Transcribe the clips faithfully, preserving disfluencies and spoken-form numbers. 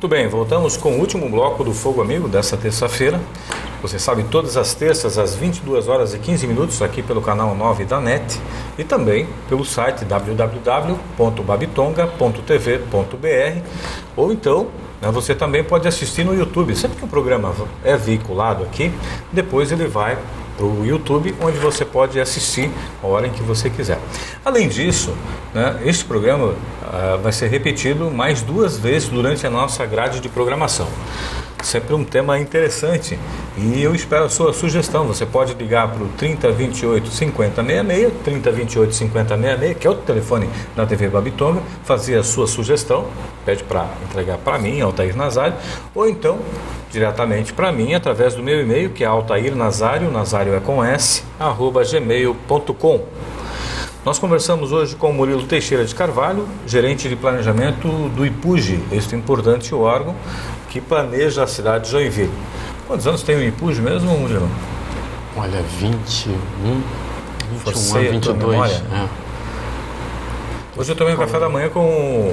bem, voltamos com o último bloco do Fogo Amigo dessa terça-feira. Você sabe, todas as terças às vinte e duas horas e quinze minutos aqui pelo canal nove da N E T e também pelo site w w w ponto babitonga ponto t v ponto b r ou então, né, você também pode assistir no YouTube. Sempre que o programa é veiculado aqui, depois ele vai para o YouTube, onde você pode assistir a hora em que você quiser. Além disso, né, este programa uh, vai ser repetido mais duas vezes durante a nossa grade de programação. Sempre um tema interessante e eu espero a sua sugestão. Você pode ligar para o trinta, vinte e oito, cinquenta, sessenta e seis, trinta, vinte e oito, cinquenta, sessenta e seis, que é o telefone da T V Babitonga, fazer a sua sugestão, pede para entregar para mim, Altair Nazário, ou então diretamente para mim através do meu e-mail, que é altair nazário, nazário é com s, arroba gmail ponto com. Nós conversamos hoje com o Murilo Teixeira de Carvalho, gerente de planejamento do IPUJ, este importante órgão que planeja a cidade de Joinville. Quantos anos tem o IPUJ mesmo, Murilo? Olha, vinte e um, vinte e um anos, vinte e dois. É. Hoje eu tomei um café da manhã com o,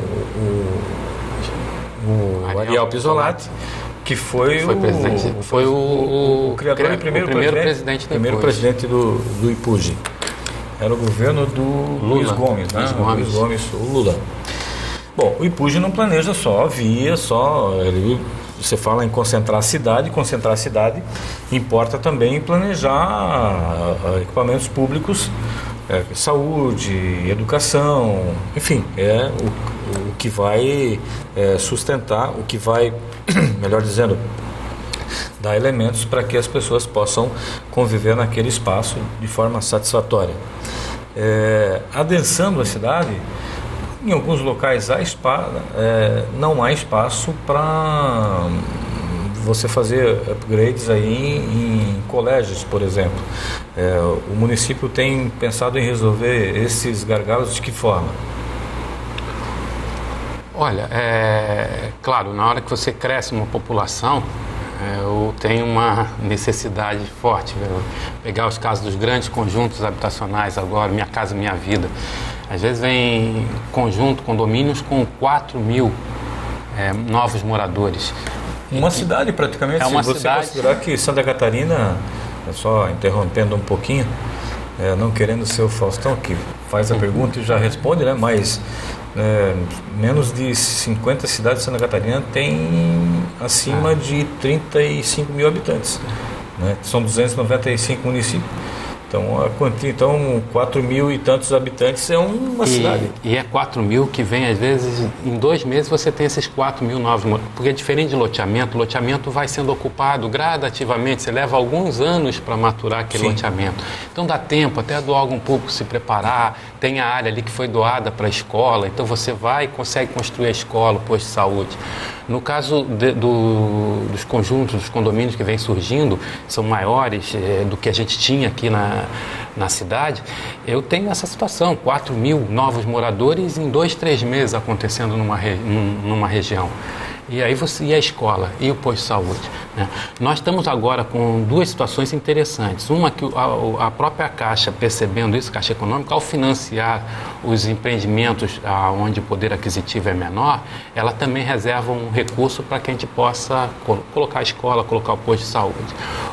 o, o Ariel, Ariel Pisolati, que foi, foi, o, presidente, o, foi o, o, o criador e primeiro, o primeiro presidente, presidente, primeiro presidente do, do IPUJ. Era o governo do Lula. Luiz Gomes, né? Luiz Gomes. Luiz Gomes, o Lula. Bom, o IPUJ não planeja só via, só... Ele, você fala em concentrar a cidade, concentrar a cidade importa também planejar equipamentos públicos, é, saúde, educação, enfim, é o, o que vai é, sustentar, o que vai, melhor dizendo, dar elementos para que as pessoas possam conviver naquele espaço de forma satisfatória. É, adensando a cidade, em alguns locais há spa, é, não há espaço para você fazer upgrades aí em, em colégios, por exemplo. É, o município tem pensado em resolver esses gargalos de que forma? Olha, é claro, na hora que você cresce uma população, é, eu tenho uma necessidade forte. Viu? Pegar os casos dos grandes conjuntos habitacionais agora, Minha Casa Minha Vida. Às vezes vem conjunto, condomínios com quatro mil é, novos moradores. Uma e, cidade praticamente. É uma se você cidade. considerar que Santa Catarina, só interrompendo um pouquinho, é, não querendo ser o Faustão, que faz a pergunta e já responde, né? Mas é, menos de cinquenta cidades de Santa Catarina tem acima ah. de trinta e cinco mil habitantes. Né? São duzentos e noventa e cinco municípios. Então, a quantia, então, quatro mil e tantos habitantes é uma e, cidade. E é quatro mil que vem, às vezes, em dois meses você tem esses quatro mil novos. Porque é diferente de loteamento, o loteamento vai sendo ocupado gradativamente, você leva alguns anos para maturar aquele Sim. loteamento. Então, dá tempo até do órgão público se preparar, tem a área ali que foi doada para a escola, então você vai e consegue construir a escola, o posto de saúde. No caso de, do, dos conjuntos, dos condomínios que vêm surgindo, são maiores é, do que a gente tinha aqui na, na cidade, eu tenho essa situação, quatro mil novos moradores em dois, três meses acontecendo numa, numa região. E aí você, e a escola, e o posto de saúde, né? Nós estamos agora com duas situações interessantes. Uma que a, a própria Caixa, percebendo isso, Caixa Econômica, ao financiar os empreendimentos onde o poder aquisitivo é menor, ela também reserva um recurso para que a gente possa col- colocar a escola, colocar o posto de saúde.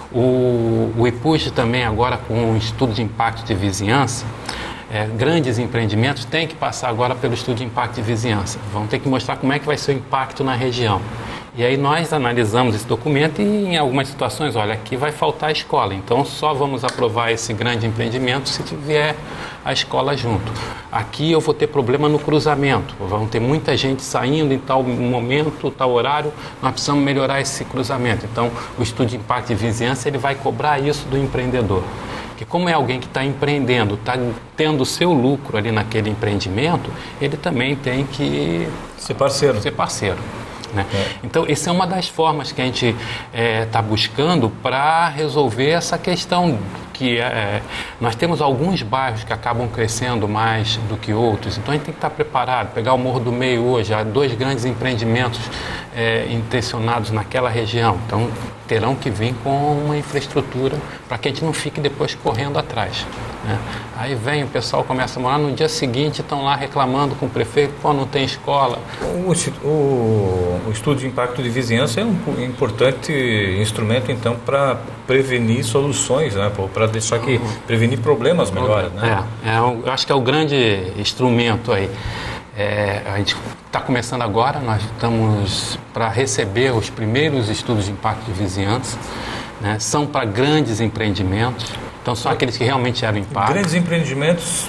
O, o IPUJ também agora com o estudo de impacto de vizinhança, É, grandes empreendimentos têm que passar agora pelo estudo de impacto de vizinhança. Vão ter que mostrar como é que vai ser o impacto na região. E aí nós analisamos esse documento e em algumas situações, olha, aqui vai faltar a escola, então só vamos aprovar esse grande empreendimento se tiver a escola junto. Aqui eu vou ter problema no cruzamento, vão ter muita gente saindo em tal momento, tal horário, nós precisamos melhorar esse cruzamento. Então o estudo de impacto de vizinhança ele vai cobrar isso do empreendedor. Porque como é alguém que está empreendendo, está tendo o seu lucro ali naquele empreendimento, ele também tem que ser parceiro. Ser parceiro. Né? É. Então, essa é uma das formas que a gente está é, buscando para resolver essa questão que é, nós temos alguns bairros que acabam crescendo mais do que outros, então a gente tem que estar preparado. Pegar o Morro do Meio hoje, há dois grandes empreendimentos é, intencionados naquela região. Então, terão que vir com uma infraestrutura para que a gente não fique depois correndo atrás, né? Aí vem, o pessoal começa a morar, no dia seguinte estão lá reclamando com o prefeito, pô, não tem escola. O, o, o estudo de impacto de vizinhança é um importante instrumento, então, para prevenir soluções, né? Para deixar que prevenir problemas melhor, né? É, é, eu acho que é o grande instrumento aí. É, a gente está começando agora, nós estamos para receber os primeiros estudos de impacto de vizinhança, né? São para grandes empreendimentos, então são aqueles que realmente geram impacto. Grandes empreendimentos,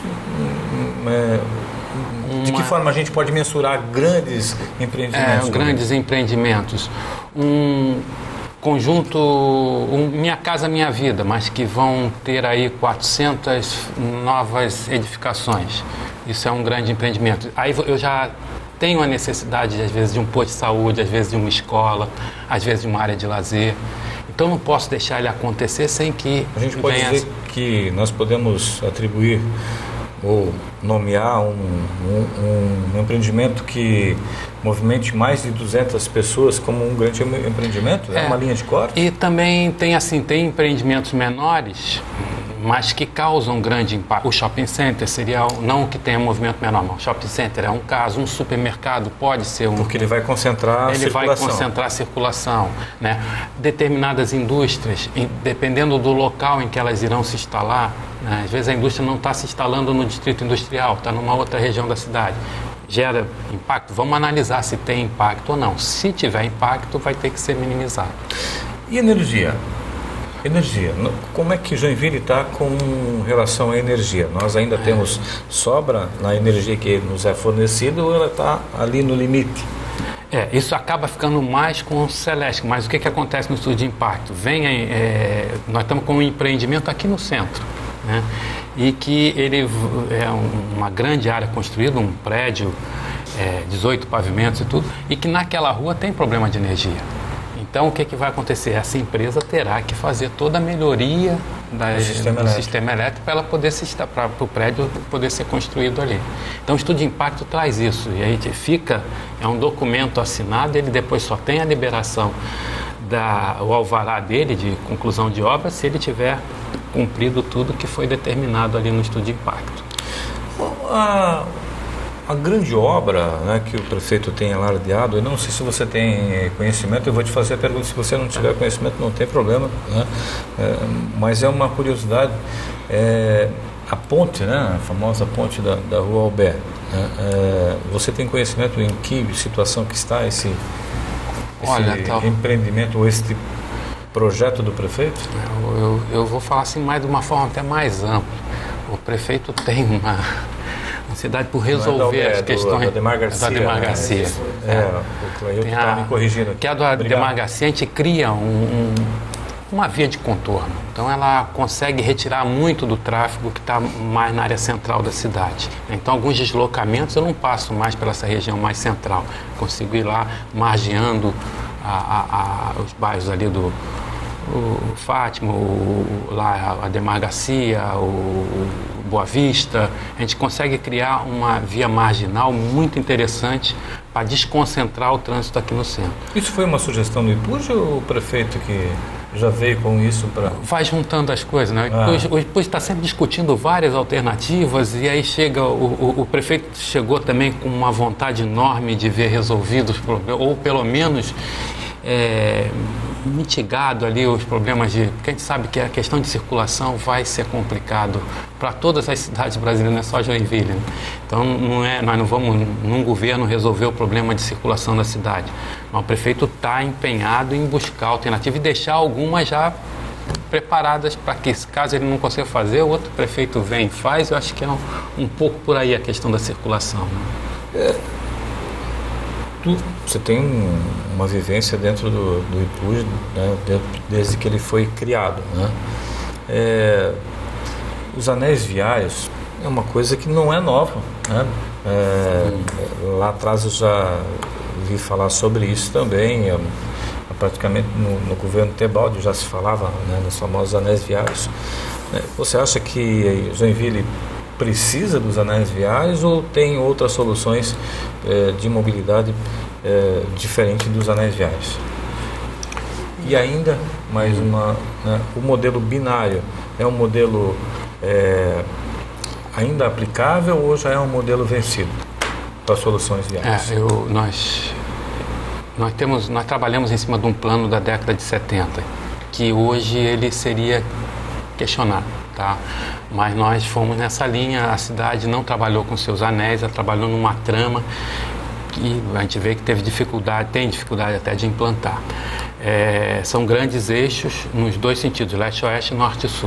é, de que Uma... forma a gente pode mensurar grandes empreendimentos? É, grandes empreendimentos. Um conjunto, um Minha Casa Minha Vida, mas que vão ter aí quatrocentas novas edificações. Isso é um grande empreendimento. Aí eu já tenho a necessidade, às vezes, de um posto de saúde, às vezes de uma escola, às vezes de uma área de lazer. Então não posso deixar ele acontecer sem que a gente pode venha... dizer que nós podemos atribuir ou nomear um, um, um empreendimento que movimente mais de duzentas pessoas como um grande empreendimento? É, é uma linha de corte? E também tem assim, tem empreendimentos menores, mas que causam grande impacto. O shopping center seria não que tenha movimento menor, não. O shopping center é um caso, um supermercado pode ser um... Porque ele vai concentrar a ele circulação. Ele vai concentrar a circulação, né? Determinadas indústrias, dependendo do local em que elas irão se instalar, né? Às vezes a indústria não está se instalando no distrito industrial, está numa outra região da cidade. Gera impacto? Vamos analisar se tem impacto ou não. Se tiver impacto, vai ter que ser minimizado. E energia? Energia. Como é que Joinville está com relação à energia? Nós ainda temos sobra na energia que nos é fornecida ou ela está ali no limite? É, isso acaba ficando mais com o Celesc, mas o que, que acontece no estudo de impacto? Vem, é, nós estamos com um empreendimento aqui no centro, né? E que ele é uma grande área construída, um prédio, é, dezoito pavimentos e tudo, e que naquela rua tem problema de energia. Então, o que, que vai acontecer? Essa empresa terá que fazer toda a melhoria da, sistema do elétrico. sistema elétrico para ela poder se para o prédio poder ser construído ali. Então, o estudo de impacto traz isso. E aí fica, é um documento assinado, ele depois só tem a liberação, da, o alvará dele de conclusão de obra, se ele tiver cumprido tudo que foi determinado ali no estudo de impacto. A, a grande obra, né, que o prefeito tem alardeado, eu não sei se você tem conhecimento, eu vou te fazer a pergunta, se você não tiver conhecimento não tem problema, né? É, mas é uma curiosidade, é, a ponte, né, a famosa ponte da, da Rua Albert, né, é, você tem conhecimento em que situação que está esse, esse Olha, tá... empreendimento ou esse projeto do prefeito? Eu, eu, eu vou falar assim mais de uma forma até mais ampla. O prefeito tem uma ansiedade por resolver é, as questões do, da Ademar Garcia. Da Ademar Garcia. É, é, é, o Cleilton está me corrigindo aqui. Que a do Ademar Garcia, a gente cria um, um, uma via de contorno. Então ela consegue retirar muito do tráfego que está mais na área central da cidade. Então alguns deslocamentos eu não passo mais pela essa região mais central. Consigo ir lá margeando a, a, a, os bairros ali do o Fátima, o, lá a Ademar Garcia, o Boa Vista. A gente consegue criar uma via marginal muito interessante para desconcentrar o trânsito aqui no centro. Isso foi uma sugestão do IPUJ ou o prefeito que já veio com isso para... Vai juntando as coisas, né? Ah. O IPUJ está sempre discutindo várias alternativas e aí chega, o, o, o prefeito chegou também com uma vontade enorme de ver resolvidos os problemas, ou pelo menos é, mitigado ali os problemas de... Porque a gente sabe que a questão de circulação vai ser complicado para todas as cidades brasileiras, não é só Joinville, né? Então não é, nós não vamos num governo resolver o problema de circulação da cidade, mas o prefeito está empenhado em buscar alternativa e deixar algumas já preparadas para que, caso ele não consiga fazer, o outro prefeito vem e faz. Eu acho que é um, um pouco por aí a questão da circulação, né? É. Você tem um, uma vivência dentro do, do IPUJ, né, desde que ele foi criado, né? É, os anéis viários é uma coisa que não é nova, né? É, lá atrás eu já vi falar sobre isso também, é, praticamente no, no governo Tebaldi já se falava, né, nos famosos anéis viários. Você acha que Joinville precisa dos anéis viários ou tem outras soluções eh, de mobilidade é, diferente dos anéis viários. E ainda mais uma, né, o modelo binário é um modelo é, ainda aplicável ou já é um modelo vencido para soluções viárias? É, eu, nós, nós, temos, nós trabalhamos em cima de um plano da década de setenta, que hoje ele seria questionado, tá? Mas nós fomos nessa linha, a cidade não trabalhou com seus anéis, ela trabalhou numa trama que a gente vê que teve dificuldade, tem dificuldade até de implantar. É, são grandes eixos nos dois sentidos, leste-oeste, norte-sul.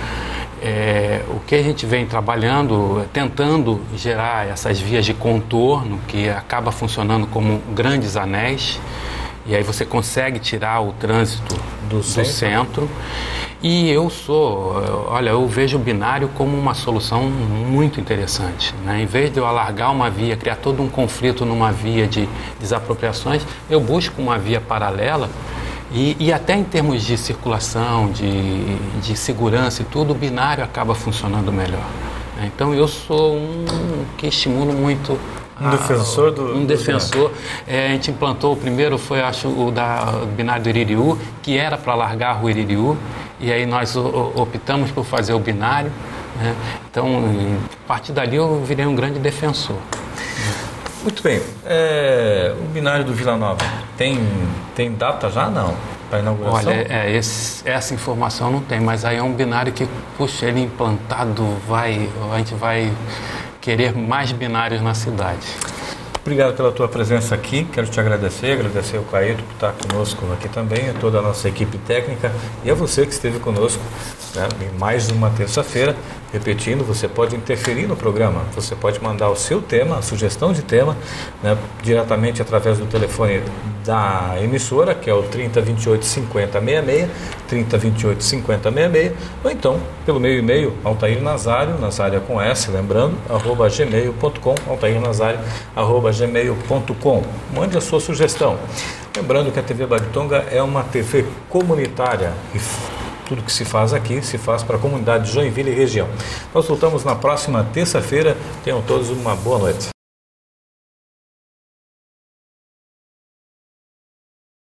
É, o que a gente vem trabalhando, tentando gerar essas vias de contorno que acaba funcionando como grandes anéis, e aí você consegue tirar o trânsito do, do centro. centro. E eu sou, olha, eu vejo o binário como uma solução muito interessante, né? Em vez de eu alargar uma via, criar todo um conflito numa via de desapropriações, eu busco uma via paralela e, e até em termos de circulação, de, de segurança e tudo, o binário acaba funcionando melhor, né? Então eu sou um que estimulo muito. Um defensor do... Um defensor. É, a gente implantou, o primeiro foi, acho, o da o binário do Iririú, que era para largar a rua Iririú, e aí nós o, optamos por fazer o binário, né? Então, a partir dali eu virei um grande defensor. Muito bem. É, o binário do Vila Nova, tem, tem data já? Não. Para inauguração? Olha, é, esse, essa informação não tem, mas aí é um binário que, puxa, ele implantado, vai, a gente vai querer mais binários na cidade. Obrigado pela tua presença aqui, quero te agradecer, agradecer ao Caíto por estar conosco aqui também, a toda a nossa equipe técnica e a você que esteve conosco, né, em mais uma terça-feira. Repetindo, você pode interferir no programa, você pode mandar o seu tema, a sugestão de tema, né, diretamente através do telefone da emissora, que é o trinta, vinte e oito, cinquenta, sessenta e seis, trinta, vinte e oito, cinquenta, sessenta e seis, ou então pelo meu e-mail, Altair Nazário, Nazário com S, lembrando, arroba gmail ponto com, Altair Nazário, arroba gmail ponto com. Mande a sua sugestão. Lembrando que a T V Baritonga é uma T V comunitária e tudo que se faz aqui se faz para a comunidade de Joinville e região. Nós voltamos na próxima terça-feira. Tenham todos uma boa noite.